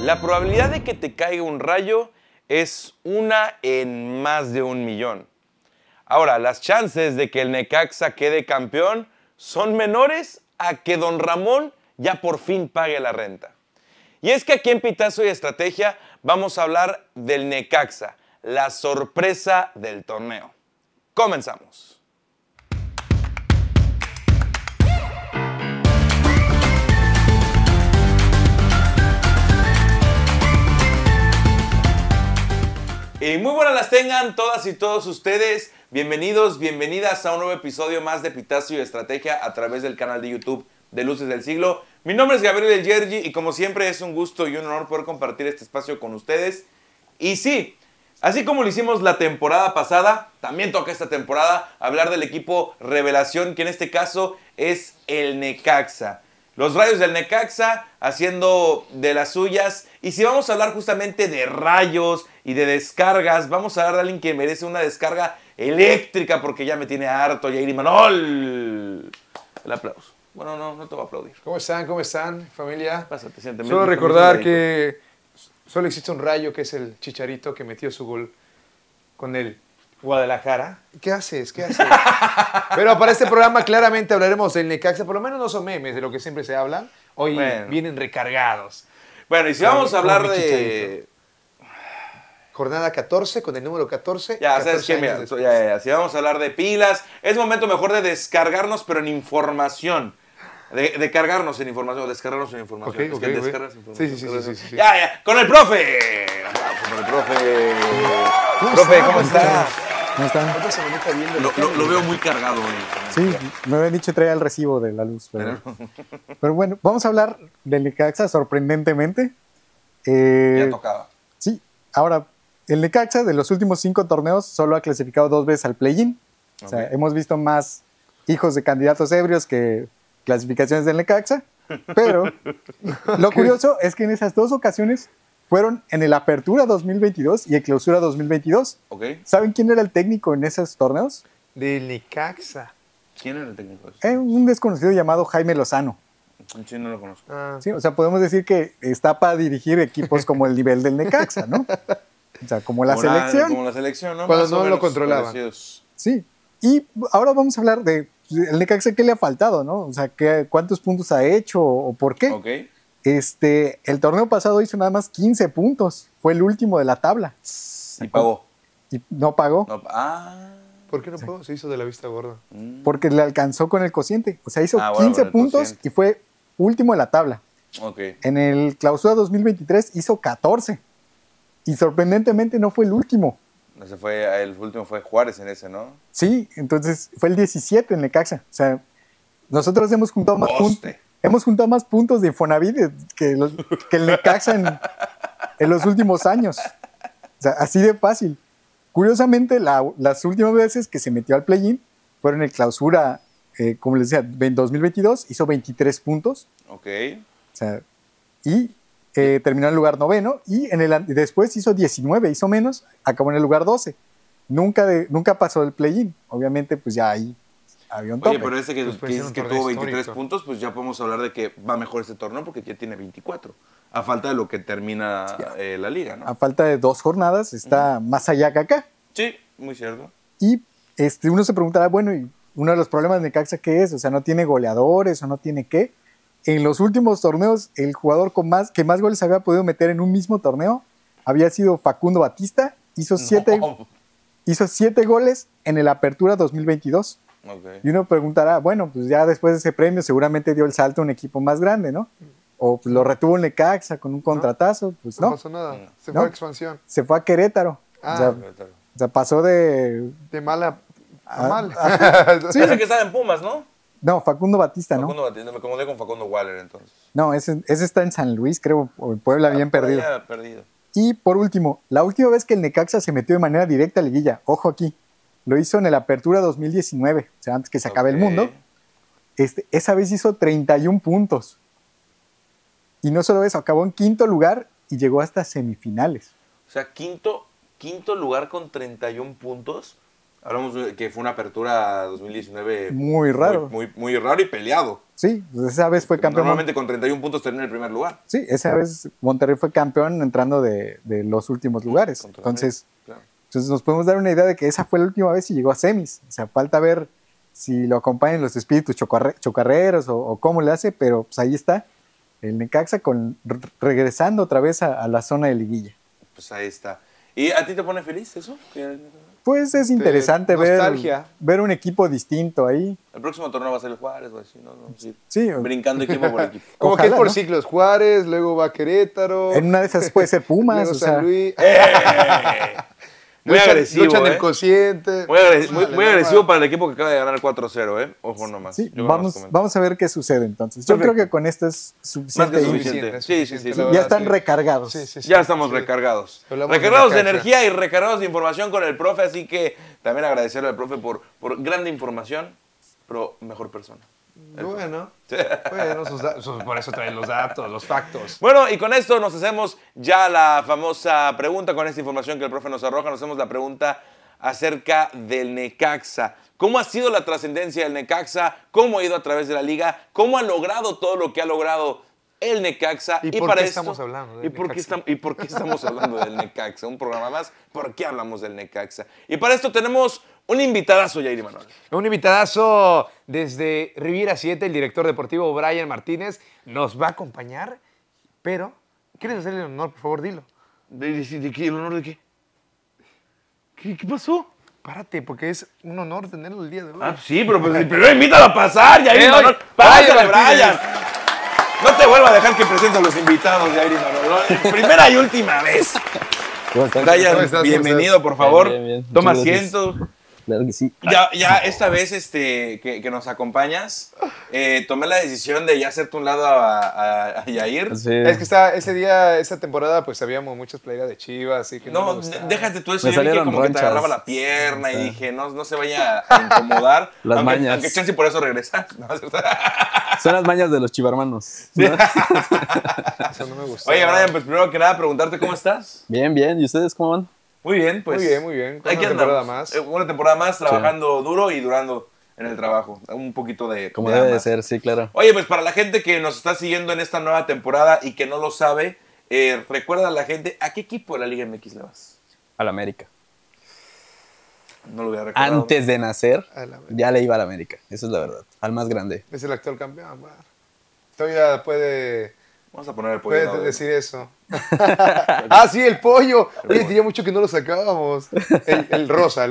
La probabilidad de que te caiga un rayo es 1 en más de 1.000.000. Ahora, las chances de que el Necaxa quede campeón son menores a que Don Ramón ya por fin pague la renta. Y es que aquí en Pitazo y Estrategia vamos a hablar del Necaxa, la sorpresa del torneo. Comenzamos. Y muy buenas las tengan todas y todos ustedes. Bienvenidos, bienvenidas a un nuevo episodio más de Pitazo y Estrategia a través del canal de YouTube de Luces del Siglo. Mi nombre es Gabriel El Yergi y como siempre es un gusto y un honor poder compartir este espacio con ustedes. Y sí, así como lo hicimos la temporada pasada, también toca esta temporada hablar del equipo revelación, que en este caso es el Necaxa. Los Rayos del Necaxa haciendo de las suyas. Y si vamos a hablar justamente de rayos y de descargas, vamos a hablar de alguien que merece una descarga eléctrica porque ya me tiene harto, Jair Imanol. El aplauso. Bueno, no te voy a aplaudir. ¿Cómo están? ¿Cómo están, familia? Pásate, siénteme. Solo recordar que solo existe un rayo, que es el Chicharito, que metió su gol con el Guadalajara. ¿Qué haces? ¿Qué haces? Pero para este programa claramente hablaremos del Necaxa. Por lo menos no son memes de lo que siempre se hablan. Hoy vienen recargados. Bueno, y si vamos a hablar de... Jornada 14, con el número 14. Ya, ¿sabes qué? Mira, si vamos a hablar de pilas, es momento mejor de descargarnos, pero en información. De cargarnos en información, o descargarnos en información. Okay. Sí. Ya, con el profe. Con el profe. Profe, ¿cómo está? ¿Cómo están? Lo veo muy cargado hoy. Sí, me habían dicho traer el recibo de la luz. Pero bueno, vamos a hablar del Necaxa sorprendentemente. Ya tocaba. Sí, ahora, el Necaxa de los últimos 5 torneos solo ha clasificado 2 veces al play-in. Okay. O sea, hemos visto más hijos de candidatos ebrios que clasificaciones del Necaxa. Pero lo curioso es que en esas 2 ocasiones fueron en el Apertura 2022 y el Clausura 2022. Okay. ¿Saben quién era el técnico en esos torneos? Del Necaxa. ¿Quién era el técnico? Un desconocido llamado Jaime Lozano. Sí, no lo conozco. Sí, o sea, podemos decir que está para dirigir equipos como el nivel del Necaxa, ¿no? O sea, como la selección. Como la selección, ¿no? Cuando no lo controlaban. Parecidos. Sí. Y ahora vamos a hablar de el Necaxa, ¿qué le ha faltado, no? O sea, ¿cuántos puntos ha hecho o por qué? Ok. El torneo pasado hizo nada más 15 puntos. Fue el último de la tabla. Y pagó. Y no pagó. No, ¿Por qué no pagó? Se hizo de la vista gorda. Porque le alcanzó con el cociente. O sea, hizo 15 bueno, puntos cociente. Y fue último de la tabla. Ok. En el Clausura 2023 hizo 14. Y sorprendentemente no fue el último. El último fue Juárez en ese, ¿no? Sí, entonces fue el 17 en Necaxa. O sea, nosotros hemos juntado más puntos. Hemos juntado más puntos de Infonavit que el Necaxa en los últimos años. O sea, así de fácil. Curiosamente, las últimas veces que se metió al play-in fueron en el Clausura, como les decía, en 2022, hizo 23 puntos. Ok. O sea, y terminó en el lugar 9º. Y después hizo 19, hizo menos, acabó en el lugar 12. Nunca pasó el play-in. Obviamente, pues ya ahí había un tope. Oye, pero ese que dices que tuvo 23 histórico. puntos, pues ya podemos hablar de que va mejor este torneo porque ya tiene 24. A falta de lo que termina la liga, ¿no? A falta de 2 jornadas, está más allá que acá. Sí, muy cierto. Y uno se preguntará, bueno, y uno de los problemas de Necaxa, ¿qué es? O sea, ¿no tiene goleadores o no tiene qué? En los últimos torneos, el jugador que más goles había podido meter en un mismo torneo había sido Facundo Batista. Hizo 7 goles en el Apertura 2022. Okay. Y uno preguntará, bueno, pues ya después de ese premio seguramente dio el salto a un equipo más grande, ¿no? O pues lo retuvo en Necaxa con un contratazo, pues no. No pasó nada. Se fue a expansión. Se fue a Querétaro. O sea, pasó de mala a mal. Sí. Ese que estaba en Pumas, ¿no? No, Facundo Batista, ¿no? Facundo Batista, me confundí con Facundo Waller entonces. No, ese está en San Luis, creo, o en Puebla, bien perdido. Y por último, la última vez que el Necaxa se metió de manera directa a liguilla, ojo aquí, lo hizo en el Apertura 2019, o sea, antes que se acabe el mundo. Esa vez hizo 31 puntos. Y no solo eso, acabó en 5º lugar y llegó hasta semifinales. O sea, quinto lugar con 31 puntos. Hablamos de que fue una apertura 2019 Muy raro. Muy raro y peleado. Sí, pues esa vez fue campeón. Normalmente con 31 puntos termina en el primer lugar. Sí, esa vez Monterrey fue campeón entrando de los últimos lugares. Contra Entonces, claro. entonces nos podemos dar una idea de que esa fue la última vez y llegó a semis. O sea, falta ver si lo acompañan los espíritus chocarreros o cómo le hace, pero pues ahí está el Necaxa regresando otra vez a la zona de liguilla. Pues ahí está. ¿Y a ti te pone feliz eso? Pues es interesante nostalgia. ver un equipo distinto ahí. El próximo torneo va a ser el Juárez, o así, ¿no? Sí. Sí, Brincando equipo por equipo. Como Ojalá, que es por ¿no? ciclos. Juárez, luego va Querétaro. en una de esas puede ser Pumas. luego O San sea, Luis. Muy agresivo, Luchan ¿eh? el cociente. Muy agresivo para el equipo que acaba de ganar 4-0, ¿eh? Ojo nomás. sí, Yo vamos a ver qué sucede entonces. Yo Perfecto. creo que con esto es Más suficiente. que y suficiente. Sí, sí, sí. la sí. verdad, Ya están sí. recargados. Sí, sí, sí. Ya estamos Sí. recargados. Hablamos Recargados de Necaxa. energía y recargados de información con el profe, así que también agradecerle al profe por grande información, pero mejor persona. Bueno, por eso traen los datos, los factos. Bueno, y con esto nos hacemos ya la famosa pregunta, con esta información que el profe nos arroja, nos hacemos la pregunta acerca del Necaxa. ¿Cómo ha sido la trascendencia del Necaxa? ¿Cómo ha ido a través de la liga? ¿Cómo ha logrado todo lo que ha logrado el Necaxa? ¿Y por para qué esto- estamos hablando del ¿Y por qué Necaxa? ¿Y por qué estamos hablando del Necaxa? Un programa más, ¿por qué hablamos del Necaxa? Y para esto tenemos un invitadazo, Jair Manuel. Un invitadazo desde Riviera 7, el director deportivo Brian Martínez, nos va a acompañar, pero ¿quieres hacerle el honor? Por favor, dilo. ¿De qué? ¿El honor de qué? ¿Qué pasó? Párate, porque es un honor tenerlo el día de hoy. Ah, sí, pero pues primero invítalo a pasar, Jair oye, Manuel. Pásale, Brian Martínez. Brian. No te vuelva a dejar que presente a los invitados, Jair Manuel. Primera y última vez. ¿Cómo estás? Brian, ¿Cómo estás? bienvenido, por favor. Bien, bien. Toma Muchas gracias. asiento. Claro que sí. Ya esta vez que nos acompañas, tomé la decisión de ya hacerte un lado a Yair. Sí. Es que esa temporada, pues habíamos muchas playeras de Chivas, así que No, me gustaba. déjate tú eso. Me Yo dije salieron como que te ronchas. agarraba la pierna y Ajá. dije, no se vaya a incomodar. Las aunque, mañas. Aunque chance por eso regresar. No, Son las mañas de los chivarmanos. Eso no me gustó. Oye, Brian, pues primero que nada preguntarte cómo estás. Bien, bien. ¿Y ustedes cómo van? Muy bien, pues. Muy bien. Con Aquí una temporada andamos. más. Una temporada más, trabajando duro y durando en el trabajo. Un poquito de. Como de debe de ambas. ser, sí, claro. Oye, pues para la gente que nos está siguiendo en esta nueva temporada y que no lo sabe, recuerda a la gente, ¿a qué equipo de la Liga MX le vas? Al América. No lo voy a recordar. Antes de nacer, A la- ya le iba al América. Esa es la verdad. Al más grande. Es el actual campeón. Bueno. Todavía puede Vamos a poner el pollo. ¿no? decir eso. Ah, sí, el pollo. Oye, tenía mucho que no lo sacábamos. El rosa.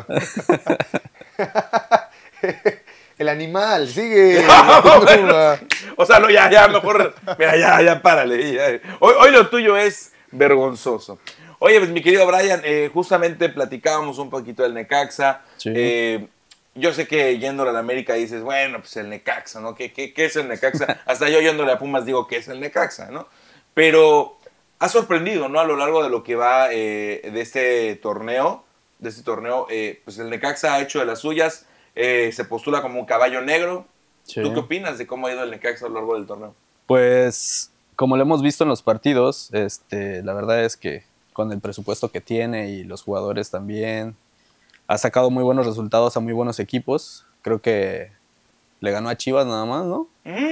El animal, sigue. Bueno, o sea, no, ya, mejor. Mira, ya, párale. Ya. Hoy lo tuyo es vergonzoso. Oye, pues mi querido Brian, justamente platicábamos un poquito del Necaxa. Sí. Yo sé que yéndole a la América dices, bueno, pues el Necaxa, ¿no? ¿Qué es el Necaxa? Hasta yo yéndole a Pumas digo, ¿qué es el Necaxa, no? Pero ha sorprendido, ¿no? A lo largo de lo que va de este torneo, pues el Necaxa ha hecho de las suyas, se postula como un caballo negro. Sí. ¿Tú qué opinas de cómo ha ido el Necaxa a lo largo del torneo? Pues, como lo hemos visto en los partidos, la verdad es que con el presupuesto que tiene y los jugadores también, ha sacado muy buenos resultados a muy buenos equipos. Creo que le ganó a Chivas nada más, ¿no?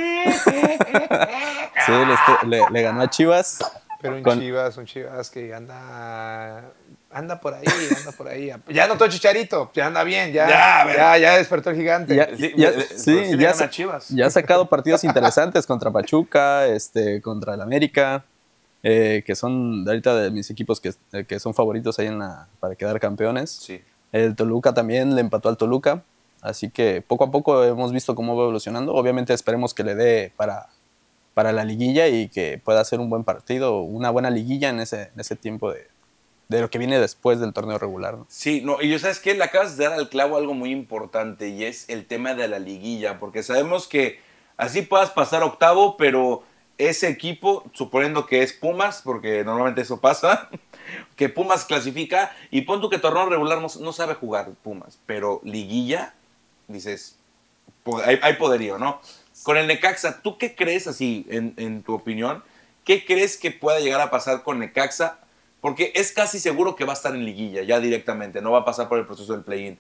Sí, le ganó a Chivas. Pero un Con- Chivas que anda por ahí. Ya anotó Chicharito, ya anda bien, Ya, a ver. ya despertó el gigante. Ya- Sí, ya- pero sí, le ya gana a sa- Chivas. Ya ha sacado partidos interesantes contra Pachuca, contra el América, que son ahorita de mis equipos que son favoritos ahí para quedar campeones. Sí. El Toluca también le empató al Toluca, así que poco a poco hemos visto cómo va evolucionando. Obviamente esperemos que le dé para la liguilla y que pueda hacer un buen partido, una buena liguilla en ese tiempo de lo que viene después del torneo regular, ¿no? Sí, no, y yo sabes que le acabas de dar al clavo algo muy importante y es el tema de la liguilla, porque sabemos que así puedas pasar octavo, pero ese equipo, suponiendo que es Pumas, porque normalmente eso pasa, que Pumas clasifica y pon tú que torneo regular no sabe jugar Pumas, pero liguilla, dices, hay poderío, ¿no? Con el Necaxa, ¿tú qué crees así, en tu opinión? ¿Qué crees que pueda llegar a pasar con Necaxa? Porque es casi seguro que va a estar en liguilla ya directamente, no va a pasar por el proceso del play-in.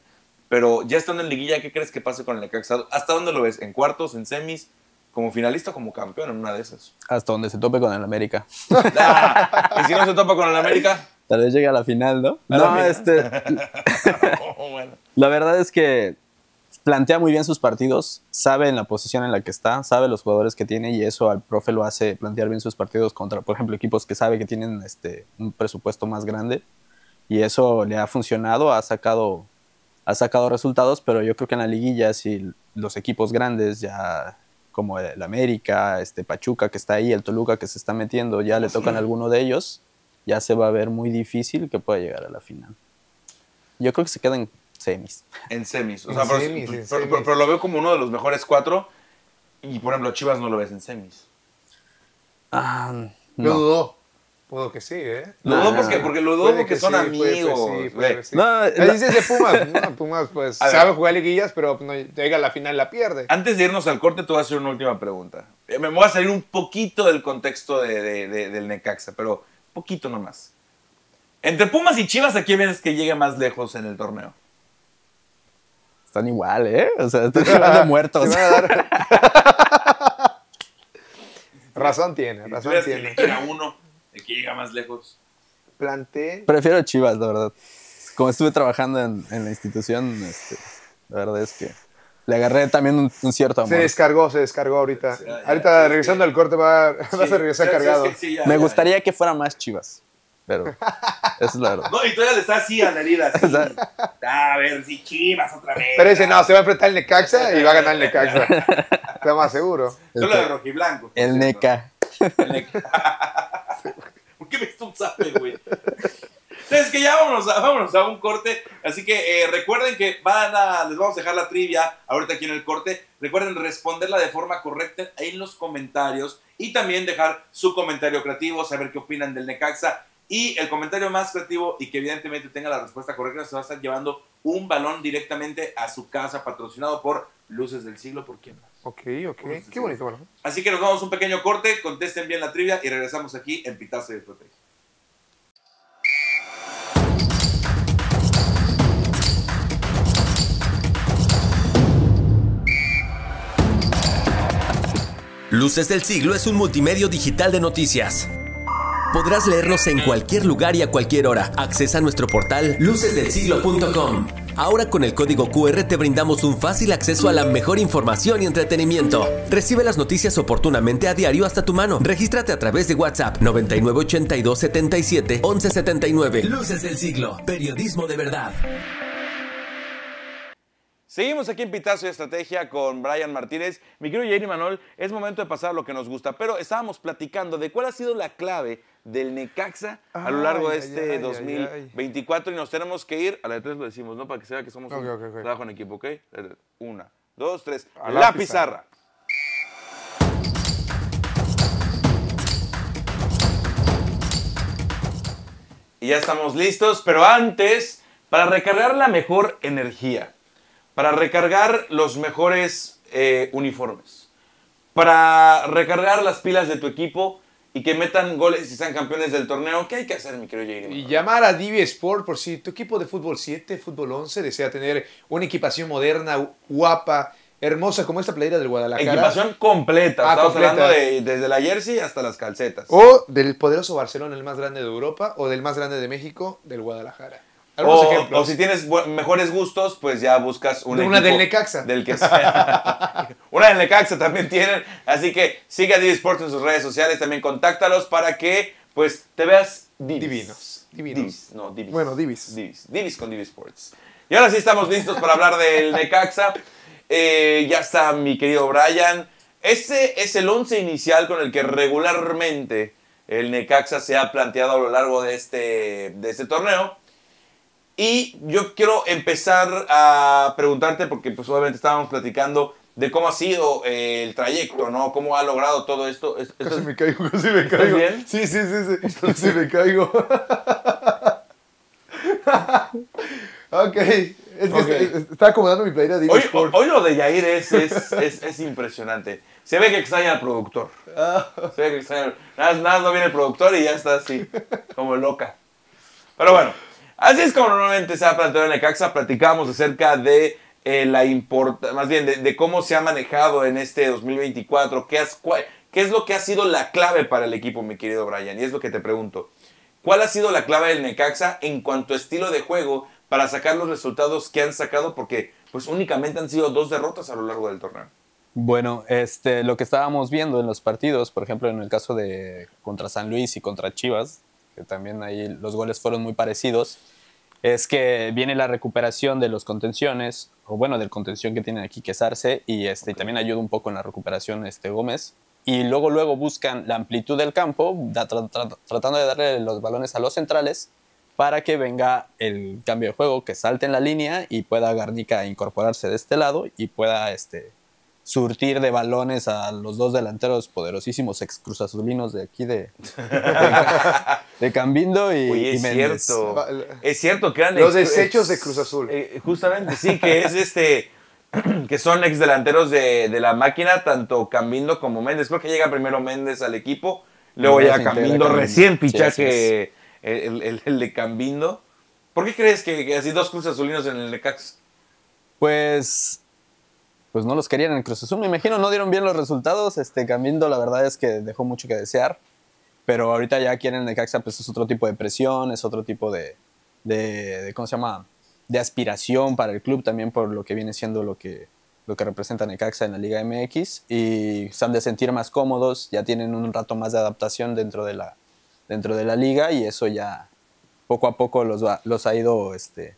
Pero ya estando en liguilla, ¿qué crees que pase con el Necaxa? ¿Hasta dónde lo ves? ¿En cuartos, en semis, como finalista o como campeón en una de esas? Hasta donde se tope con el América. ¿Y si no se topa con el América? Tal vez llegue a la final, ¿no? ¿A la final? Bueno. La verdad es que plantea muy bien sus partidos, sabe en la posición en la que está, sabe los jugadores que tiene y eso al profe lo hace plantear bien sus partidos contra, por ejemplo, equipos que sabe que tienen un presupuesto más grande y eso le ha funcionado, ha sacado resultados, pero yo creo que en la liguilla si los equipos grandes ya como el América, Pachuca que está ahí, el Toluca que se está metiendo, ya le tocan a alguno de ellos, ya se va a ver muy difícil que pueda llegar a la final. Yo creo que se queda en semis. En semis. O En sea, semis. pero lo veo como uno de los mejores 4 y, por ejemplo, Chivas no lo ves en semis. Lo No. dudó. Puedo que sí, ¿eh? Lo dudo porque lo dudo Puede porque que son sí, amigos. puede que sí. No, Ahí dices de Pumas. No, Pumas, pues, A ver. sabe jugar liguillas, pero no llega a la final, la pierde. Antes de irnos al corte, te voy a hacer una última pregunta. Me voy a salir un poquito del contexto del Necaxa, pero poquito nomás. Entre Pumas y Chivas, ¿a quién ves que llegue más lejos en el torneo? Están igual, ¿eh? O sea, están hablando muertos. Te van a dar- razón tiene, Si razón tuvieras que tiene. elegir a uno de que llega más lejos. Planté. Prefiero Chivas, la verdad. Como estuve trabajando en la institución, la verdad es que le agarré también un cierto amor. Se descargó ahorita. Sí, ya, Ahorita es regresando que- al corte vas a regresar Sí, cargado. es que sí, ya, Me ya, gustaría que fuera más Chivas, pero esa es la verdad. No, y todavía le está así a la herida. Así. O sea, A ver si Chivas otra vez. Pero dice, no, se va a enfrentar el Necaxa y va a ganar el Necaxa. Está más seguro. Yo lo de rojiblanco. por El cierto. NECA. El Neca. ¿Por qué me está un zape, güey? Entonces, que ya vámonos a un corte. Así que recuerden que les vamos a dejar la trivia ahorita aquí en el corte. Recuerden responderla de forma correcta en los comentarios y también dejar su comentario creativo, saber qué opinan del Necaxa. Y el comentario más creativo y que evidentemente tenga la respuesta correcta se va a estar llevando un balón directamente a su casa, patrocinado por Luces del Siglo. ¿Por quién más? Ok. Qué bonito, bueno. Así que nos vamos a un pequeño corte, contesten bien la trivia y regresamos aquí en Pitazo y Estrategia. Luces del Siglo es un multimedio digital de noticias. Podrás leernos en cualquier lugar y a cualquier hora. Accesa a nuestro portal lucesdelsiglo.com. Ahora con el código QR te brindamos un fácil acceso a la mejor información y entretenimiento. Recibe las noticias oportunamente a diario hasta tu mano. Regístrate a través de WhatsApp 9982771179. Luces del Siglo, periodismo de verdad. Seguimos aquí en Pitazo y Estrategia con Brian Martínez. Mi querido Jair y Manuel, es momento de pasar a lo que nos gusta, pero estábamos platicando de cuál ha sido la clave del Necaxa a lo largo de este 2024 y nos tenemos que ir, a la de 3 lo decimos, ¿no? Para que se vea que somos un trabajo en equipo, ¿ok? 1, 2, 3, A la pizarra. Y ya estamos listos, pero antes, para recargar la mejor energía, para recargar los mejores uniformes, para recargar las pilas de tu equipo y que metan goles y sean campeones del torneo, ¿qué hay que hacer, mi querido Jair? Y llamar a Divi Sport por si tu equipo de fútbol 7, fútbol 11 desea tener una equipación moderna, guapa, hermosa como esta playera del Guadalajara. Equipación completa. Estamos completa. hablando desde la jersey hasta las calcetas. O del poderoso Barcelona, el más grande de Europa, o del más grande de México, del Guadalajara. Algunos ejemplos. O si tienes mejores gustos, pues ya buscas Una equipo del Necaxa. Del que sea. Una del Necaxa también tienen. Así que sigue a Divi Sports en sus redes sociales. También contáctalos para que pues te veas Divinos. Divis. No, Divis. Bueno, Divis. Divis con Divi Sports. Y ahora sí estamos listos para hablar del Necaxa. Ya está mi querido Brian. Ese es el 11 inicial con el que regularmente el Necaxa se ha planteado a lo largo de este torneo. Y yo quiero empezar a preguntarte, porque pues obviamente estábamos platicando de cómo ha sido el trayecto, ¿no? Cómo ha logrado todo esto. Casi me caigo. bien? Sí. Casi me caigo. Ok. Es que está acomodando mi playera de Divi Sport. Hoy lo de Yair es impresionante. Se ve que extraña al productor. Se ve que extraña. Nada más no viene el productor y ya está así, como loca. Pero bueno, Así es como normalmente se ha planteado en Necaxa. Platicábamos acerca de más bien de cómo se ha manejado en este 2024. ¿Qué es lo que ha sido la clave para el equipo, mi querido Brian? Y es lo que te pregunto. ¿Cuál ha sido la clave del Necaxa en cuanto a estilo de juego para sacar los resultados que han sacado? Porque pues únicamente han sido 2 derrotas a lo largo del torneo. Bueno, lo que estábamos viendo en los partidos, por ejemplo, en el caso de contra San Luis y contra Chivas, que también ahí los goles fueron muy parecidos, es que viene la recuperación de los contenciones, o bueno, del contención que tienen aquí, que es Arce, y también ayuda un poco en la recuperación Gómez. Y luego buscan la amplitud del campo, tratando de darle los balones a los centrales para que venga el cambio de juego, que salte en la línea y pueda Garnica incorporarse de este lado y pueda surtir de balones a los 2 delanteros poderosísimos ex cruzazulinos de aquí de Cambindo y, Oye, y Méndez. Es cierto que eran los desechos de Cruz Azul. Justamente, sí, que es que son ex delanteros de la máquina, tanto Cambindo como Méndez. Creo que llega primero Méndez al equipo, luego ya Cambindo, recién fichaje el de Cambindo. ¿Por qué crees que así 2 cruzazulinos en el Necaxa? Pues no los querían en Cruz Azul, me imagino, no dieron bien los resultados. Cambindo, la verdad es que dejó mucho que desear, pero ahorita ya aquí en el Necaxa pues es otro tipo de presión, es otro tipo de ¿cómo se llama? De aspiración para el club también, por lo que viene siendo lo que representa Necaxa en la Liga MX, y se han de sentir más cómodos, ya tienen un rato más de adaptación dentro de la liga, y eso ya poco a poco los ha ido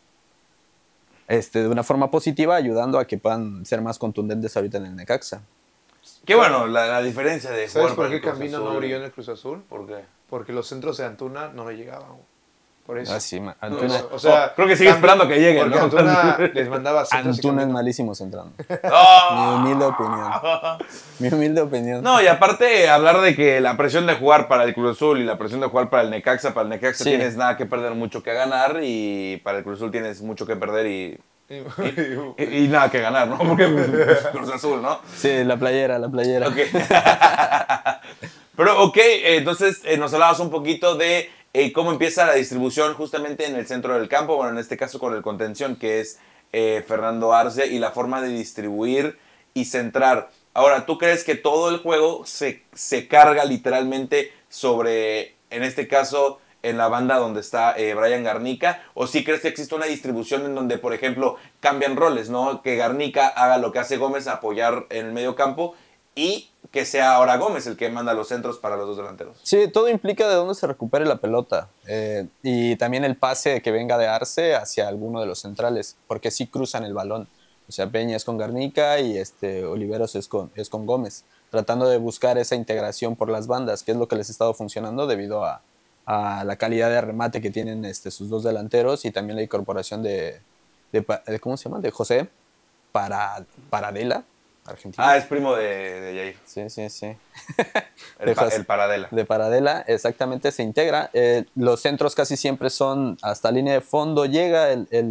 de una forma positiva, ayudando a que puedan ser más contundentes ahorita en el Necaxa. Qué bueno, la diferencia de ¿Sabes jugar por para qué el Cruz Camino Azul. no brilló en el Cruz Azul? ¿Por qué? Porque los centros de Antuna no le llegaban. Por eso. Sí, Antuna, O sea, creo que sigue esperando que llegue, porque ¿no? Antuna les mandaba centros. Antuna es malísimo centrando. ¡Oh! Mi humilde opinión. No, y aparte hablar de que la presión de jugar para el Cruz Azul y la presión de jugar para el Necaxa Sí. tienes nada que perder, mucho que ganar, y para el Cruz Azul tienes mucho que perder y nada que ganar, ¿no? Porque Cruz Azul, ¿no? Sí, la playera. Ok. Pero ok, entonces nos hablabas un poquito de cómo empieza la distribución justamente en el centro del campo, bueno, en este caso con el contención, que es Fernando Arce, y la forma de distribuir y centrar. Ahora, ¿tú crees que todo el juego se carga literalmente sobre, en este caso, en la banda donde está Brian Garnica? ¿O sí crees que existe una distribución en donde, por ejemplo, cambian roles, ¿no? Que Garnica haga lo que hace Gómez, apoyar en el medio campo, y que sea ahora Gómez el que manda los centros para los 2 delanteros? Sí, todo implica de dónde se recupere la pelota, y también el pase que venga de Arce hacia alguno de los centrales, porque sí cruzan el balón. O sea, Peña es con Garnica y Oliveros es con Gómez, tratando de buscar esa integración por las bandas, que es lo que les ha estado funcionando debido a la calidad de remate que tienen sus 2 delanteros, y también la incorporación de ¿cómo se llama? De José Paradela, argentino. Ah, es primo de Jair. Sí. El Paradela. De Paradela, exactamente, se integra. Los centros casi siempre son hasta línea de fondo, llega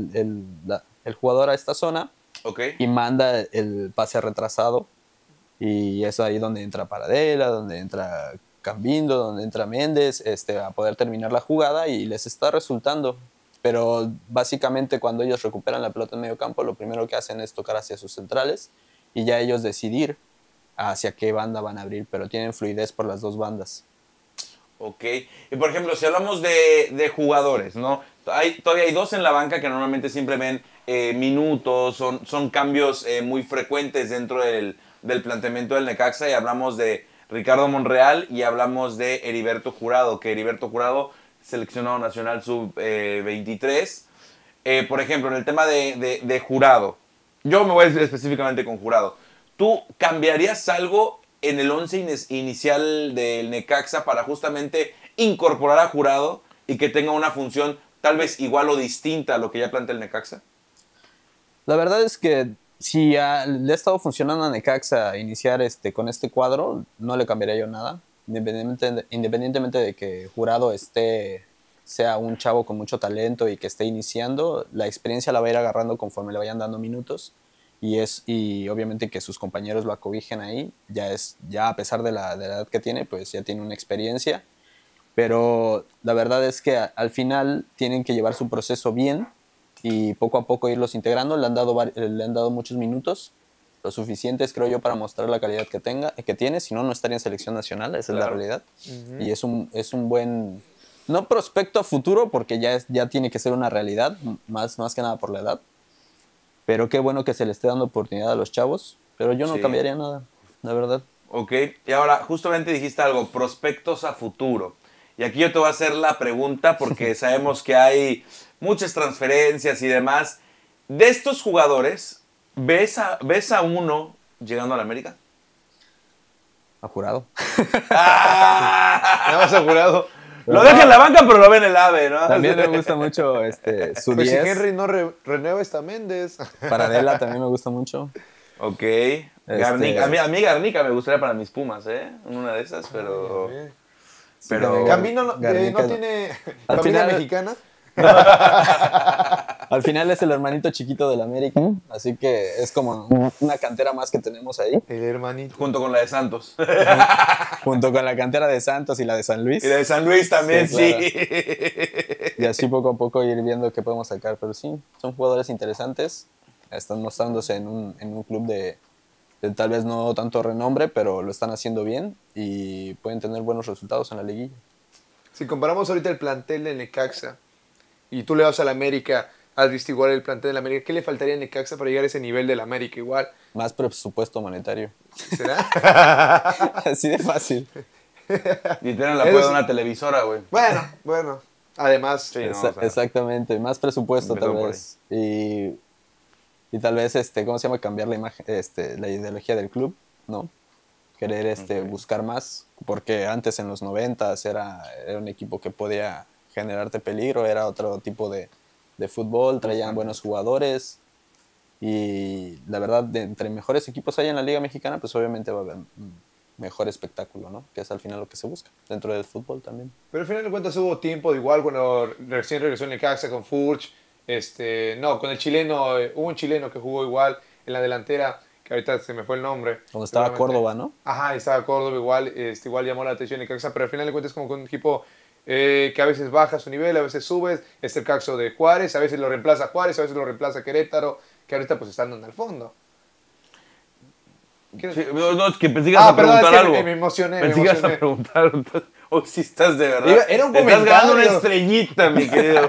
el jugador a esta zona, Okay. y manda el pase retrasado, y es ahí donde entra Paradela, donde entra Cambindo, donde entra Méndez, a poder terminar la jugada, y les está resultando. Pero básicamente cuando ellos recuperan la pelota en medio campo, lo primero que hacen es tocar hacia sus centrales, y ya ellos decidir hacia qué banda van a abrir, pero tienen fluidez por las 2 bandas. Ok. Y por ejemplo, si hablamos de jugadores, ¿no? Todavía hay 2 en la banca que normalmente siempre ven minutos, son cambios muy frecuentes dentro del planteamiento del Necaxa, y hablamos de Ricardo Monreal y hablamos de Heriberto Jurado, que Heriberto Jurado, seleccionado nacional sub-23. Por ejemplo, en el tema de Jurado, yo me voy específicamente con Jurado. ¿Tú cambiarías algo en el 11 inicial del Necaxa para justamente incorporar a Jurado y que tenga una función tal vez igual o distinta a lo que ya plantea el Necaxa? La verdad es que si le ha estado funcionando a Necaxa iniciar con este cuadro, no le cambiaría yo nada. Independientemente de que Jurado sea un chavo con mucho talento y que esté iniciando, la experiencia la va a ir agarrando conforme le vayan dando minutos, y obviamente que sus compañeros lo acobijen ahí, ya a pesar de la edad que tiene, pues ya tiene una experiencia, Pero la verdad es que al final tienen que llevar su proceso bien y poco a poco irlos integrando. Le han dado muchos minutos, lo suficientes creo yo para mostrar la calidad que tiene, si no, no estaría en selección nacional, esa es la realidad. Y es un buen, no prospecto a futuro, porque ya tiene que ser una realidad, más que nada por la edad. Pero qué bueno que se le esté dando oportunidad a los chavos, pero yo no cambiaría nada, la verdad. Ok, y ahora justamente dijiste algo, prospectos a futuro. Y aquí yo te voy a hacer la pregunta porque sabemos que hay muchas transferencias y demás. De estos jugadores, ¿ves a uno llegando a la América? A Jurado. Nada más Jurado. Lo deja en la banca, pero lo ve en el AVE, ¿no? También me gusta mucho su Pues 10. si Henry no renueva, está Méndez. Paradela también me gusta mucho. Ok. Garnica. A mí Garnica me gustaría para mis Pumas, ¿eh? Una de esas, pero... Pero... Camino no Garnica tiene al familia final- mexicana. Al final es el hermanito chiquito del América, así que es como una cantera más que tenemos ahí, El hermanito. Junto con la de Santos. junto con la cantera de Santos y la de San Luis. Y la de San Luis también, Sí, sí. claro. Y así poco a poco ir viendo qué podemos sacar. Pero sí, son jugadores interesantes. Están mostrándose en un club de tal vez no tanto renombre, pero lo están haciendo bien y pueden tener buenos resultados en la liguilla. Si comparamos ahorita el plantel de Necaxa y tú le vas a la América, has visto igual el plantel de la América, ¿qué le faltaría a Necaxa para llegar a ese nivel de la América igual? Más presupuesto monetario. ¿Será? Así de fácil. Y tienen la apoyo de una televisora, güey. Bueno. Además, Sí, no, o sea, Exactamente, más presupuesto tal empezó por vez. Y tal vez, ¿cómo se llama? Cambiar la imagen, la ideología del club, ¿no? Querer buscar más, porque antes en los 90s era un equipo que podía generarte peligro, era otro tipo de fútbol, traían buenos jugadores y la verdad, entre mejores equipos hay en la Liga Mexicana, pues obviamente va a haber mejor espectáculo, ¿no? Que es al final lo que se busca, dentro del fútbol también. pero al final de cuentas hubo tiempo de igual cuando recién regresó el Necaxa con Furch, con el chileno, hubo un chileno que jugó igual en la delantera, que ahorita se me fue el nombre. Cuando estaba Seguramente. Córdoba, ¿no? Ajá, estaba Córdoba igual, igual llamó la atención el Necaxa, pero al final de cuentas es como que un equipo que a veces baja su nivel, a veces sube, es el caso de Juárez, a veces lo reemplaza Juárez, a veces lo reemplaza Querétaro, que ahorita pues están en el fondo. Sí, no, es que pensé que ibas a perdón, preguntar es que algo. me emocioné. Pensé que ibas a preguntar. Hoy sí estás de verdad. Era un Te estás ganando una comentario. estrellita, mi querido.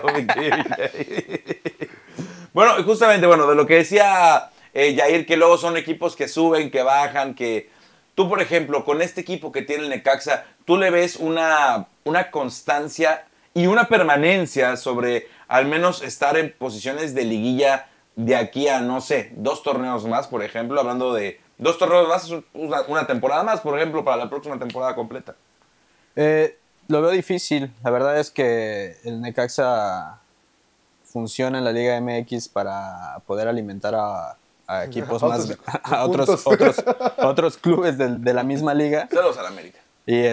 Bueno, y justamente, de lo que decía Yair, que luego son equipos que suben, que bajan, que... Tú, por ejemplo, con este equipo que tiene el Necaxa, ¿tú le ves una constancia y una permanencia sobre al menos estar en posiciones de liguilla de aquí a, no sé, 2 torneos más, por ejemplo? Hablando de 2 torneos más, es una temporada más, por ejemplo, para la próxima temporada completa. Lo veo difícil. La verdad es que el Necaxa funciona en la Liga MX para poder alimentar a equipos más, a otros clubes de la misma liga. Saludos a la América. Y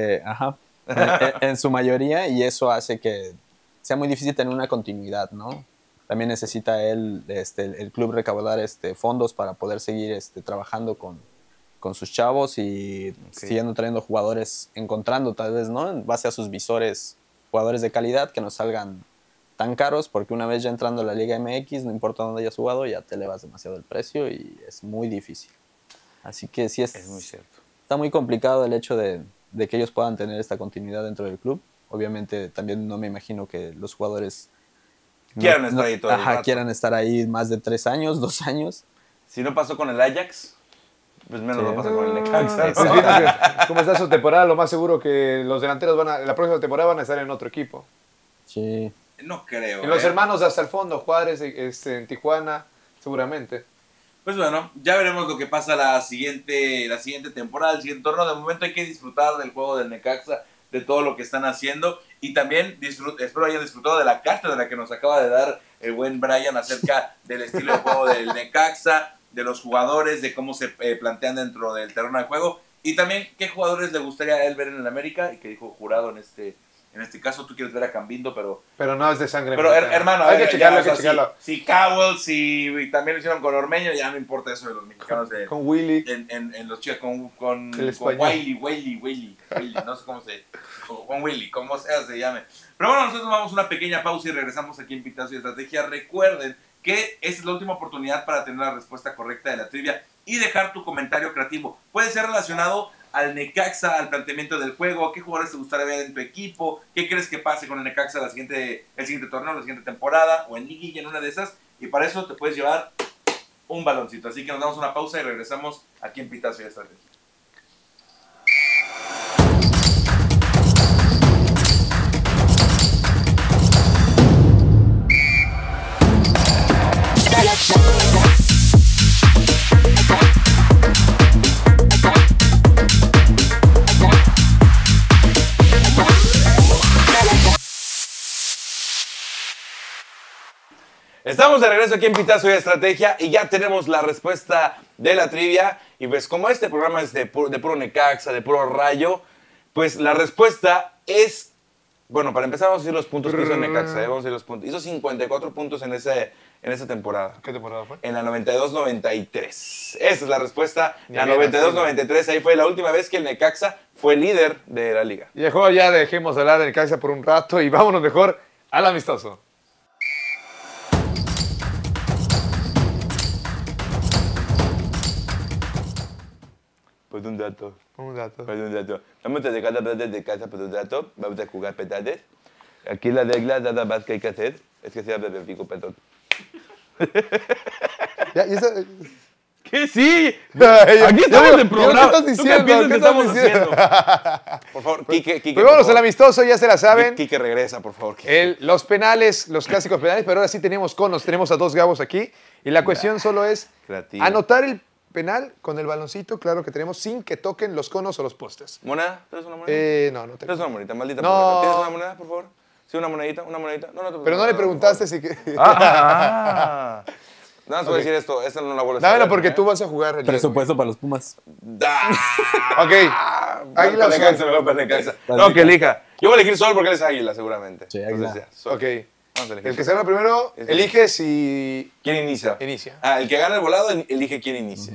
en su mayoría, y eso hace que sea muy difícil tener una continuidad, ¿no? También necesita el club recaudar fondos para poder seguir trabajando con sus chavos y siguiendo trayendo jugadores, encontrando tal vez, ¿no? En base a sus visores, jugadores de calidad que no salgan tan caros, porque una vez ya entrando a la Liga MX, no importa dónde hayas jugado, ya te elevas demasiado el precio y es muy difícil. Así que sí Es muy cierto. está muy complicado el hecho de que ellos puedan tener esta continuidad dentro del club. Obviamente también no me imagino que los jugadores Quieran estar ahí todo el rato. quieran estar ahí más de 3 años, 2 años. Si no pasó con el Ajax, pues menos Sí. va a pasar con el Necaxa. ¿no? Pues viendo que cómo está su temporada, lo más seguro que los delanteros la próxima temporada van a estar en otro equipo. Sí. No creo. Y los hermanos hasta el fondo, Juárez, en Tijuana, seguramente. Pues bueno, ya veremos lo que pasa la siguiente temporada, el siguiente torneo. De momento hay que disfrutar del juego del Necaxa, de todo lo que están haciendo. Y también espero hayan disfrutado de la cátedra que nos acaba de dar el buen Brian acerca del estilo de juego del Necaxa, de los jugadores, de cómo se plantean dentro del terreno de juego. Y también qué jugadores le gustaría a él ver en el América y que dijo Jurado en En este caso tú quieres ver a Cambindo, pero no es de sangre. Pero mexicana. hermano, hay que ya, checarlo, o hay que sea, checarlo. Si Cowell, si también lo hicieron con Ormeño, ya no importa eso de los mexicanos Con Willy. en los chicos, con El español. Willy, no sé cómo se, con Willy, como sea se llame. Pero bueno, nosotros vamos a una pequeña pausa y regresamos aquí en Pitazo y Estrategia. Recuerden que esta es la última oportunidad para tener la respuesta correcta de la trivia y dejar tu comentario creativo. Puede ser relacionado al Necaxa, al planteamiento del juego, qué jugadores te gustaría ver en tu equipo, qué crees que pase con el Necaxa el siguiente torneo, la siguiente temporada, o en liguilla, en una de esas, y para eso te puedes llevar un baloncito. Así que nos damos una pausa y regresamos aquí en Pitazo y Estrategia. Estamos de regreso aquí en Pitazo y Estrategia y ya tenemos la respuesta de la trivia. Y pues como este programa es de puro Necaxa, de puro Rayo, pues la respuesta es... Bueno, para empezar vamos a decir los puntos que hizo Necaxa. Vamos a decir los puntos. Hizo 54 puntos en esa temporada. ¿Qué temporada fue? En la 92-93. Esa es la respuesta. La Bien, 92-93, ahí fue la última vez que el Necaxa fue líder de la liga. Y mejor ya dejemos de hablar de Necaxa por un rato y vámonos mejor al amistoso. Pues un dato. Un dato. Pues un dato. Vamos a dejar de hablar de casa por un dato. Vamos a jugar petates. Aquí la regla nada más que hay que hacer es que sea benéfico petón. Ya, y eso... ¿Qué sí? Aquí estamos en programa. ¿Qué estás diciendo? ¿Tú qué piensas que estás estamos diciendo? haciendo? Por favor, Quique. Pues vámonos al amistoso, ya se la saben. Quique regresa, por favor. Quique. Los penales, los clásicos penales, pero ahora sí tenemos conos, tenemos a dos Gabos aquí. Y la cuestión solo es Creativo. anotar el penal con el baloncito, claro que tenemos, sin que toquen los conos o los postes. ¿Moneda? ¿Tienes una moneda? No tengo. ¿Tienes una monedita, maldita? No. porra? ¿Tienes una moneda, por favor? Sí, una monedita. No, Pero no le preguntaste si que... Nada más voy a decir esto, esta no la vuelvo a saber. Dámelo porque tú vas a jugar. el día de hoy. Presupuesto para los Pumas. Ok. Águila o Necaxa, Sol. me voy para Necaxa. No, que elija. Yo voy a elegir Sol porque él es águila, seguramente. Sí, águila. Entonces, ya, Sol. Ok. Vamos a elegir El que Sol. salga primero, Es- elige si ¿Quién inicia? inicia. Ah, el que gana el volado elige quién inicia.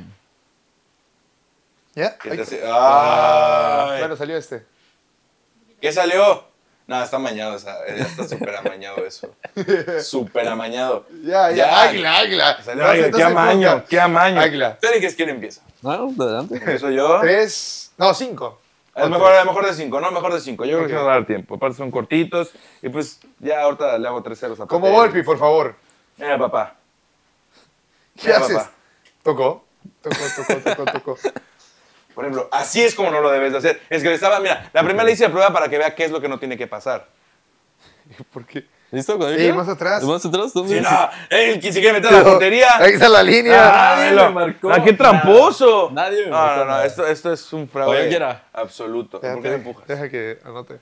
¿Ya? ¿Quién te Ay. hace- ¡Ay! Bueno, salió este. ¿Qué salió? No, está amañado, ya está súper amañado eso. Súper amañado. Ya. Águila. Salió águila, qué amaño, qué amaño. Águila. ¿Tú eliges quién empieza? No, adelante. ¿Empiezo yo? 5. Es mejor de 5, ¿no? Mejor de 5. Yo creo que Ok. no va a dar tiempo. Aparte son cortitos. Y pues ya ahorita le hago 3-0 a Como Patel. Volpi, por favor. Mira, papá. ¿Qué Mira, haces? papá. Tocó. Por ejemplo, así es como no lo debes de hacer. Es que le estaba, mira, la primera le hice la prueba para que vea qué es lo que no tiene que pasar. ¿Por qué? ¿Listo? Más atrás. ¿Más atrás? ¿Dónde? Si no, él se quiere meter a la portería. Ahí está la línea. Nadie me marcó. Ah, qué tramposo. Nadie me No, marcó no, nada. esto es un Oye, fraude quiera. absoluto. ¿Por qué me empujas? Deja que anote.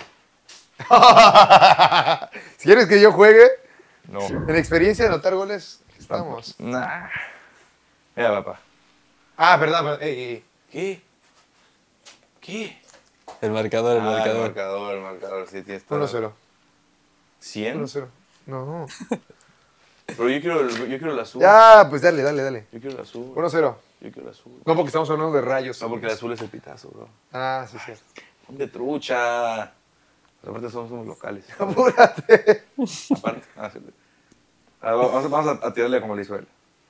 Si quieres que yo juegue, No. en experiencia de anotar goles, estamos. Nah. Mira, papá. Ah, perdón. Ey. ¿Qué? ¿Qué? El marcador, el Ah, marcador. el marcador, sí, tienes todo. 1-0. ¿100? 1-0. No. Pero yo quiero el azul. Ya, pues dale. Yo quiero el azul. 1-0. Yo quiero el azul. No, porque estamos hablando de rayos. No, porque el azul es el pitazo, bro. Ah, sí. De trucha. Aparte somos locales. Apúrate. Aparte. Sí. Vamos a tirarle como le hizo él.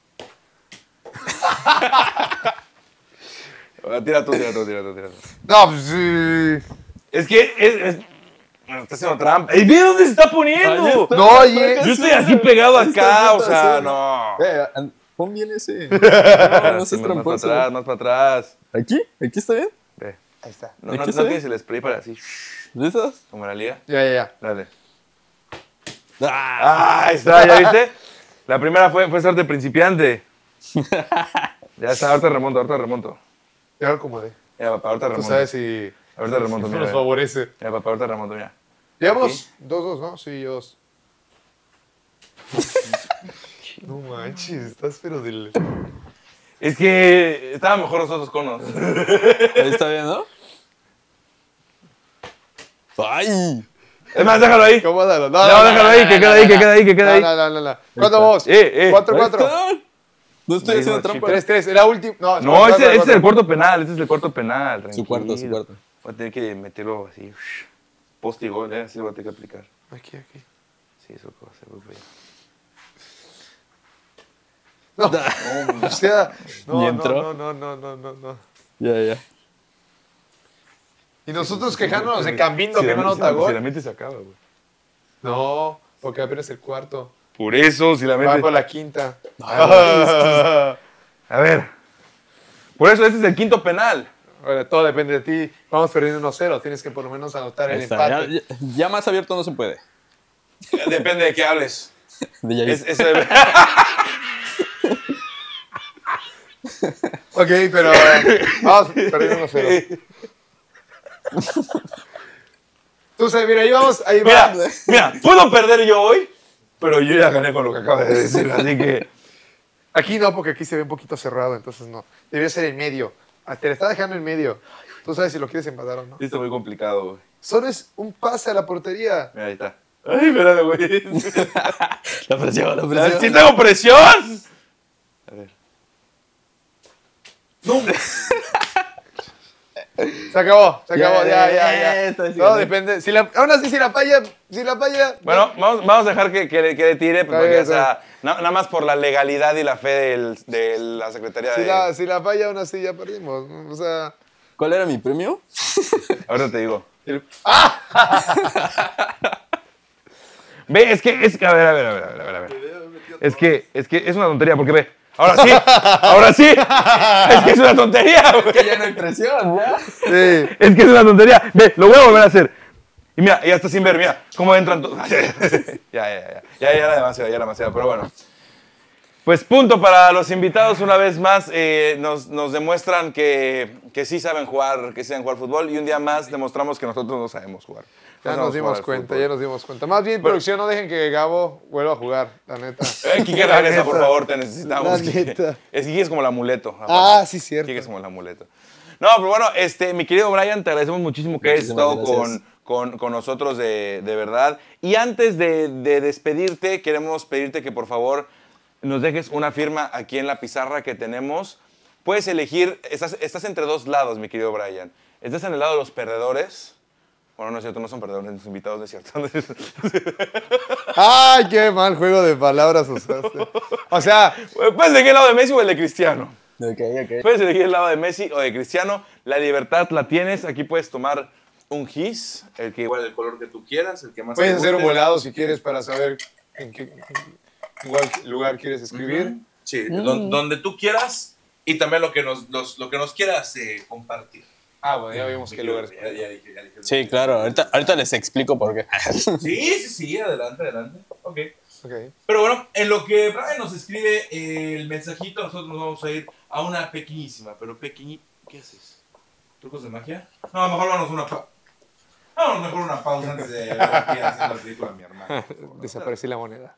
Tira tú. No, pues sí. Es que bueno, está haciendo trampa. ¡Ey, ve dónde se está poniendo! Ahí está. No, oye. Yo estoy así pegado Ahí está, acá, ahí o está, sea, sí. no. Pon bien ese. No seas Sí, más para tramposo. atrás, más para atrás. ¿Aquí? ¿Aquí está bien? Ve. Ahí está. No ¿Aquí se ve? tienes el spray para así, ¿Listos? como en la liga. Ya. Dale. ¡Ah! Ahí está, ¿ya viste? La primera fue suerte principiante. Ya está, ahorita remonto. Ya lo acomodé. Ya, papá, ahorita Tú remonto. sabes si Ahorita remonto, nos mira. favorece. Ya, papá, ahorita remonto, mira. Llevamos 2-2, ¿no? Sí, 2. No manches, estás pero del... Es que estaban mejor los otros conos. Ahí está bien, ¿no? ¡Ay! Es más, déjalo ahí. Acomódalo. No, déjalo ahí, que queda ahí, que queda ahí, que queda ahí. No. ¿Cuánto vamos? 4-4. No estoy haciendo trampa. 3-3. Era último. No, ese es el cuarto penal, ese es el cuarto penal. Su cuarto, su cuarto. Voy a tener que meterlo así. Post y gol, así lo voy a tener que aplicar. Aquí. Sí, eso va a ser muy feo. No, o sea, ¿Y entró? no. Ya. Y nosotros quejándonos de Cambindo que no anota Si la gol. mente se acaba, güey. No, porque apenas el cuarto. Por eso, si la Va mente... por la quinta. A ver. Por eso, este es el quinto penal. Bueno, todo depende de ti. Vamos perdiendo 1-0. Tienes que por lo menos anotar el Ahí está. empate. Ya más abierto no se puede. Depende de qué hables. De Yair. Ok, pero vamos perdiendo 1-0. Tú sabes, mira, ahí vamos. Ahí va. Mira, puedo perder yo hoy, pero yo ya gané con lo que acabas de decir, así que... Aquí no, porque aquí se ve un poquito cerrado, entonces no. Debería ser en medio. Te la está dejando en medio. Tú sabes si lo quieres empatar o no. Esto es muy complicado, güey. Solo es un pase a la portería. Mira, ahí está. Ay, espérate, güey. La presión. ¡Sí tengo presión! A ver. Se acabó, ya. Todo depende. Aún así, si la falla. Bueno, vamos a dejar que le tire, Está porque, bien, o sea, nada más por la legalidad y la fe de la Secretaría de... Si la falla, aún así ya perdimos. O sea. ¿Cuál era mi premio? Ahorita te digo. Ve, es que, a ver. Es que es una tontería, porque ve. Ahora sí. Es que es una tontería, güey. Ya no hay presión, ¿ya? Sí. Es que es una tontería. Ve, lo voy a volver a hacer. Y mira, ya está sin ver, mira cómo entran todos. Ya era demasiado, pero bueno. Pues punto para los invitados una vez más. Nos demuestran que sí saben jugar, fútbol, y un día más demostramos que nosotros no sabemos jugar. Ya nos dimos cuenta. Más bien, producción, no dejen que Gabo vuelva a jugar, la neta. Quique, regresa, por favor, te necesitamos. La neta. Quique es como el amuleto. Sí, cierto. Quique es como el amuleto. No, pero bueno, mi querido Brian, te agradecemos muchísimo que hayas estado con nosotros de verdad. Y antes de despedirte, queremos pedirte que por favor nos dejes una firma aquí en la pizarra que tenemos. Puedes elegir, estás entre dos lados, mi querido Brian. Estás en el lado de los perdedores. Bueno, no es cierto, no son perdedores, los invitados, no es cierto. ¡Ay, qué mal juego de palabras usaste! O sea, puedes elegir el lado de Messi o el de Cristiano. Ok. Puedes elegir el lado de Messi o de Cristiano. La libertad la tienes. Aquí puedes tomar un gis, el que igual el color que tú quieras, el que más puedes te hacer un guste. volado si quieres para saber en qué lugar quieres escribir. Sí, donde tú quieras y también lo que nos quieras compartir. Bueno, ya vimos qué lugar. Ya dije. Sí, claro. Ahorita les explico por qué. Sí, adelante. Ok. Pero bueno, en lo que Brian nos escribe el mensajito, nosotros nos vamos a ir a una pequeñísima, pero pequeñita. ¿Qué haces? ¿Trucos de magia? No, mejor vamos una pausa antes de hacer la película a mi hermano. Desapareció la moneda.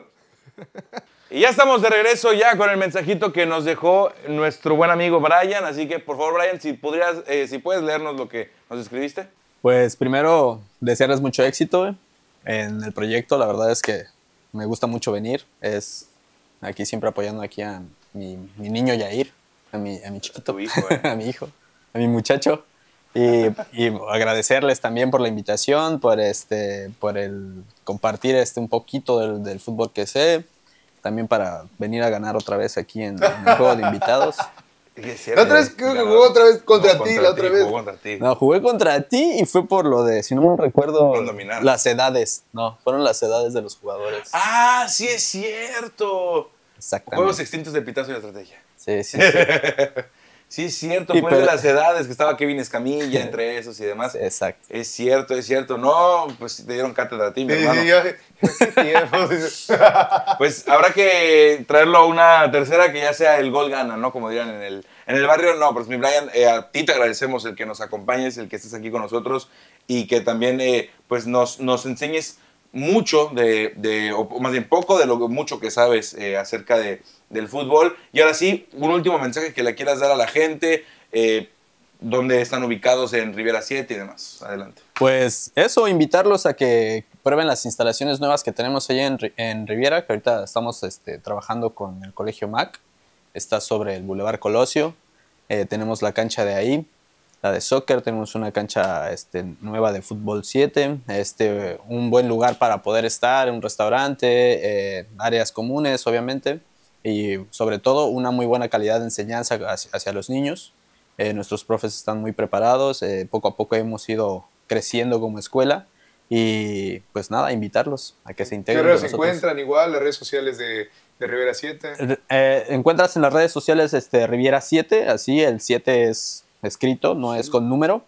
Y ya estamos de regreso ya con el mensajito que nos dejó nuestro buen amigo Brian. Así que, por favor, Brian, si puedes leernos lo que nos escribiste. Pues primero, desearles mucho éxito en el proyecto. La verdad es que me gusta mucho venir. Es aquí siempre apoyando aquí a mi niño Yair, a mi chiquito, A tu hijo, a mi hijo, a mi muchacho. Y agradecerles también por la invitación, por el compartir un poquito del fútbol que sé. También para venir a ganar otra vez aquí en el juego de invitados. La otra vez creo que jugó otra vez contra ti, la otra vez. Jugó contra ti. No, jugué contra ti y fue por lo de, si no me recuerdo, Por dominar. las edades. No, fueron las edades de los jugadores. ¡Ah, sí es cierto! Exactamente. Juegos extintos de Pitazo y la estrategia. Sí. Sí, es cierto, Sí, fue pero- de las edades que estaba Kevin Escamilla entre esos y demás. Exacto. Es cierto. No, pues te dieron cátedra a ti, mi hermano. ¿Qué tiempo? Pues habrá que traerlo a una tercera que ya sea el gol gana, ¿no? Como dirán en el barrio. No, pues mi Brian, a ti te agradecemos el que nos acompañes, el que estés aquí con nosotros y que también pues nos enseñes mucho o más bien poco de lo mucho que sabes acerca del fútbol. Y ahora sí, un último mensaje que le quieras dar a la gente. dónde están ubicados en Riviera 7 y demás. Adelante. Pues eso, invitarlos a que prueben las instalaciones nuevas que tenemos ahí en Riviera, que ahorita estamos trabajando con el Colegio MAC. Está sobre el Boulevard Colosio. Tenemos la cancha de ahí, la de soccer. Tenemos una cancha nueva de fútbol 7. Un buen lugar para poder estar, un restaurante, áreas comunes, obviamente. Y sobre todo, una muy buena calidad de enseñanza hacia los niños. Nuestros profes están muy preparados. Poco a poco hemos ido creciendo como escuela. Y pues nada, invitarlos a que se integren. ¿Qué redes se encuentran igual? Las redes sociales de Riviera 7. Encuentras en las redes sociales Riviera 7, así el 7 es escrito, no es con número.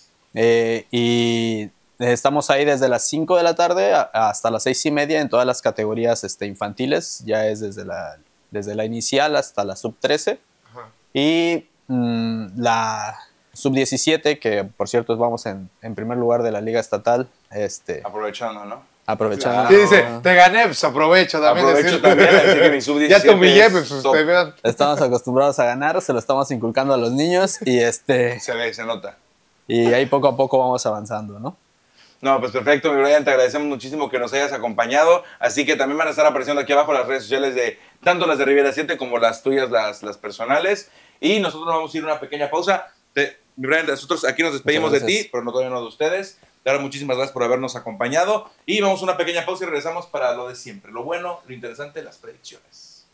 Y estamos ahí desde las 5 de la tarde hasta las 6:30 en todas las categorías infantiles. Ya es desde la inicial hasta la sub-13. Ajá. Y la sub-17, que por cierto vamos en primer lugar de la liga estatal. Aprovechando, ¿no? Aprovechando. Sí, dice, te gané, pues aprovecho también. Aprovecho también, así que mi sub-17 ya te humillé, es pues top. te vean. Estamos acostumbrados a ganar, se lo estamos inculcando a los niños y Se ve, se nota. y ahí poco a poco vamos avanzando, ¿no? No, pues perfecto, mi Brian, te agradecemos muchísimo que nos hayas acompañado. Así que también van a estar apareciendo aquí abajo las redes sociales de tanto las de Riviera 7 como las tuyas, las personales. Y nosotros vamos a ir a una pequeña pausa. Mi Brian, nosotros aquí nos despedimos de ti, pero no todavía no de ustedes. De ahora, muchísimas gracias por habernos acompañado. Y vamos a una pequeña pausa y regresamos para lo de siempre. Lo bueno, lo interesante, las predicciones.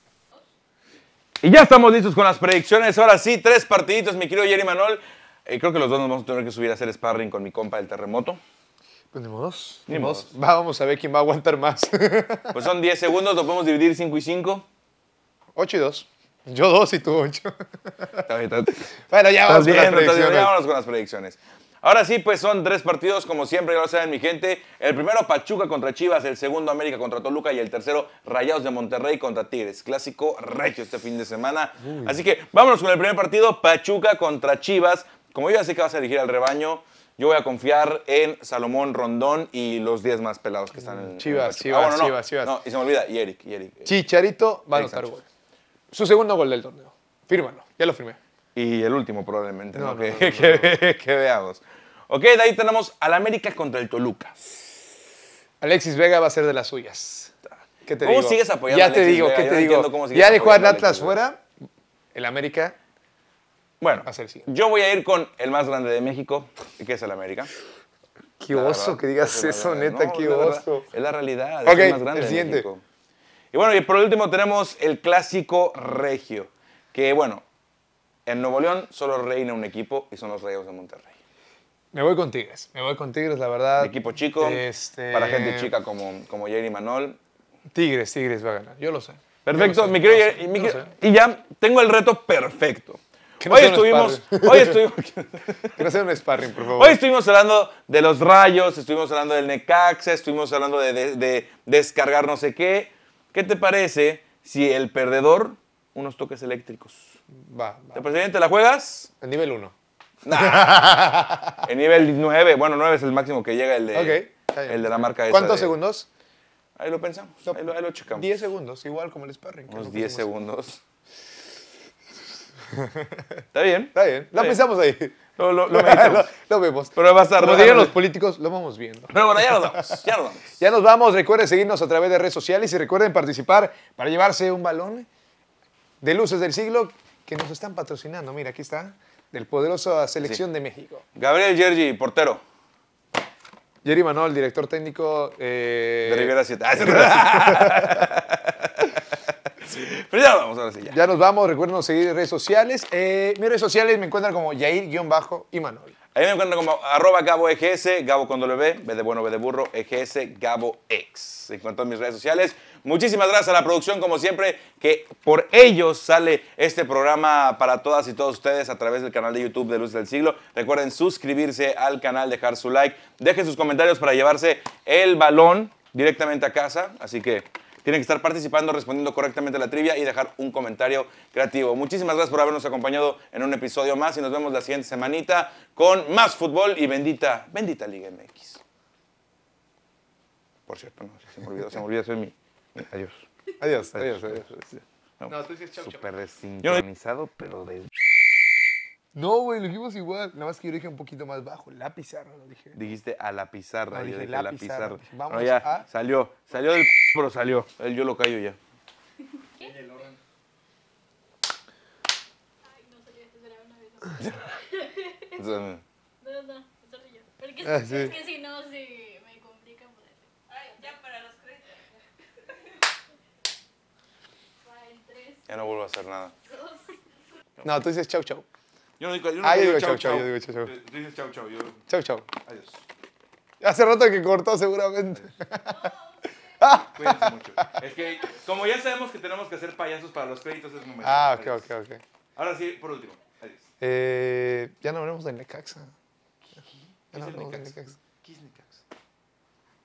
Y ya estamos listos con las predicciones. Ahora sí, 3 partiditos, mi querido Jerry Manol. Creo que los dos nos vamos a tener que subir a hacer sparring con mi compa del terremoto. Pues ni modos. Ni modos. Vamos a ver quién va a aguantar más. Pues son 10 segundos, lo podemos dividir 5 y 5. 8 y 2. Yo 2 y tú 8. Bueno, ya vamos con las ya predicciones. vámonos con las predicciones. Ahora sí, pues son 3 partidos, como siempre, ya lo saben mi gente. El primero, Pachuca contra Chivas. El segundo, América contra Toluca. Y el tercero, Rayados de Monterrey contra Tigres. Clásico regio este fin de semana. Así que vámonos con el primer partido, Pachuca contra Chivas. Como yo ya sé que vas a dirigir al rebaño, yo voy a confiar en Salomón Rondón y los 10 más pelados que están en Chivas, Pachuca. Chivas, no. Chivas. No, y se me olvida, y Eric. Chicharito va a Eric anotar Sánchez. gol. Su segundo gol del torneo. Fírmalo, ya lo firmé. Y el último probablemente, ¿no? No, Que veamos. Ok, de ahí tenemos al América contra el Toluca. Alexis Vega va a ser de las suyas. ¿Qué te ¿Cómo digo? sigues apoyando Ya a te Alexis digo, Vega? ¿qué Yo te no digo? entiendo cómo sigues Ya dejó a apoyando a Atlas Alexis Vega. fuera. El América Bueno, va a ser el siguiente. yo voy a ir con el más grande de México, que es el América. Qué La oso verdad, que digas es la eso, verdad. neta, No, qué es la verdad. oso. Es la realidad, Ok, es el más grande el de siguiente. México. Y bueno, y por último tenemos el clásico regio, que bueno, en Nuevo León solo reina un equipo y son los Rayados de Monterrey. Me voy con Tigres, la verdad. Equipo chico, para gente chica como Jerry Manol. Quiles va a ganar, yo lo sé. Perfecto, Yo lo sé, mi querido yo lo Jerry, sé, y mi yo lo querido- sé. y ya tengo el reto perfecto. Que no Hoy sea un estuvimos, Que no sea un sparring, por favor. hoy estuvimos hablando de los Rayos, estuvimos hablando del Necaxa, estuvimos hablando de descargar no sé qué. ¿Qué te parece si el perdedor, unos toques eléctricos? Va. ¿Te parece bien? ¿Te la juegas? El nivel 1. En nivel 9, bueno, 9 es el máximo que llega el de, Ok, está bien. el de la marca esa. ¿Cuántos de- segundos? Ahí lo pensamos, ahí lo checamos. 10 segundos, igual como el sparring. que Unos lo 10 pusimos. segundos. ¿Está bien? Está bien, lo bien. pensamos ahí. Lo meditamos. Lo vemos. Pero va a estar Como raro. dirían los políticos, lo vamos viendo. Pero bueno, ya nos vamos, ya nos vamos. Ya nos vamos. Recuerden seguirnos a través de redes sociales y recuerden participar para llevarse un balón de Luces del Siglo que nos están patrocinando. Mira, aquí está, del poderosa Selección de México. Gabriel Gergi, portero Jerry Manol, director técnico de Rivera 7. Pero ya nos vamos, ahora sí, ya. Ya nos vamos. Recuerden seguir en redes sociales. Mis redes sociales me encuentran como Yair-Imanol. Ahí me encuentran como @GaboEGS, Gabo con W, B de bueno, B de burro, EGS, GaboX. En cuanto a mis redes sociales, muchísimas gracias a la producción, como siempre, que por ellos sale este programa para todas y todos ustedes a través del canal de YouTube de Luces del Siglo. Recuerden suscribirse al canal, dejar su like, dejen sus comentarios para llevarse el balón directamente a casa. Así que tienen que estar participando, respondiendo correctamente a la trivia y dejar un comentario creativo. Muchísimas gracias por habernos acompañado en un episodio más y nos vemos la siguiente semanita con más fútbol y bendita Liga MX. Por cierto, no, se me olvidó hacer mi adiós. Adiós. No, tú dices chau, chau. súper desincronizado, pero de... No, güey, lo dijimos igual. Nada más que yo dije un poquito más bajo. La pizarra, lo dije. Dijiste a la pizarra. No, yo dije dije la la pizarra. pizarra. Dije, vamos No, ya, a- salió del pero salió. Yo lo callo ya. Ay, no sabía que será una vez. O sea, No, solo yo. Porque Ah, sí. es que si no, sí me complica ponerle. Ay, ya para los créditos. Va en 3, ya no vuelvo a hacer nada. 2. No, tú dices chau, chau. Yo no digo, Yo digo chau, chau. Yo digo chau, chau. Tú dices chau, chau. Yo, Chau, chau. adiós. Hace rato que cortó seguramente. Cuídense mucho. Es que, como ya sabemos que tenemos que hacer payasos para los créditos, es momento. Ah, ok, Adiós. ok, ok. Ahora sí, por último. Adiós. Ya no hablemos del Necaxa. Ya no ¿Qué es el hablemos del Necaxa? Necaxa. ¿Qué es Necaxa?